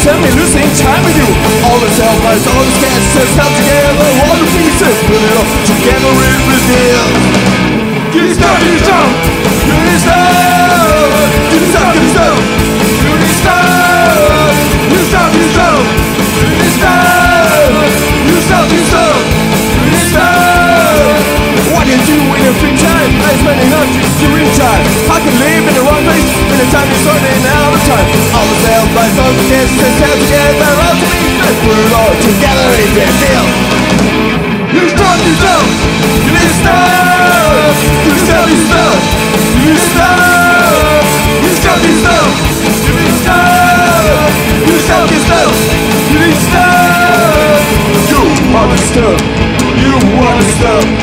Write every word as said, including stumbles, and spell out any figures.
tell me losing time with you. All the self-lies, all the sketches held together, all the pieces, put it all together, it reveals. You stop, you stop, you stop, you stop, you stop, you stop, you stop, you stop, you stop, you stop, you stop, you stop. What do you do in your free time? I'm spending hundreds during time. I can live in the wrong place when the time is running out of time. All the self-lies, all the sketches held together, all the pieces, put it all together, it reveals. You stop, you stop, you stop, you stop, you stop, you stop, you stop, you stop, you stop, you stop, you stop, you stop. You wanna stop, you wanna stop.